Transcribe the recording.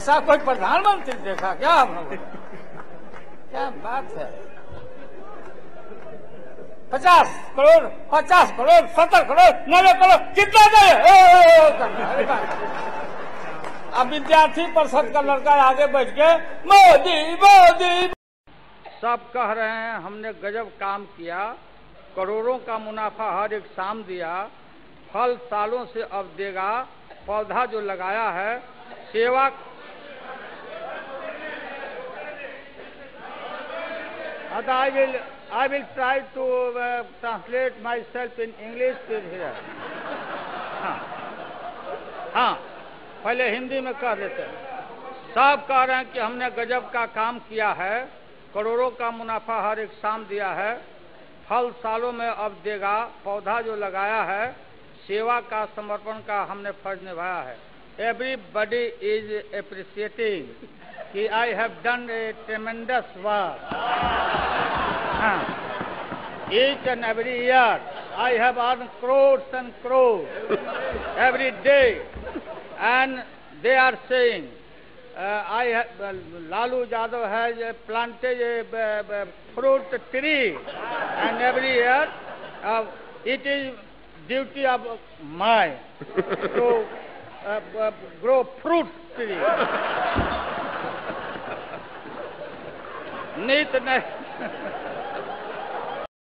ऐसा कोई प्रधानमंत्री देखा क्या हम लोगों ने? क्या बात है। 50 करोड़, 50 करोड़, 70 करोड़, 90 करोड़, कितना दे? अब विद्यार्थी परिषद का लड़का आगे बैठ के मोदी मोदी। सब कह रहे हैं हमने गजब काम किया, करोड़ों का मुनाफा हर एक शाम दिया, फल सालों से अब देगा, पौधा जो लगाया है सेवा। I will try to translate myself in English here. हाँ, पहले हिंदी में कह देते हैं। सब कह रहे हैं कि हमने गजब का काम किया है, करोड़ों का मुनाफा हर एक शाम दिया है, फल सालों में अब देगा, पौधा जो लगाया है सेवा का समर्पण का हमने फर्ज निभाया है। Everybody is appreciating कि I have done a tremendous work. Each and every year I have earned crores and crores every day, and they are saying Lalu Yadav has planted a fruit tree, and every year it is duty of mine to grow fruit tree. Neat.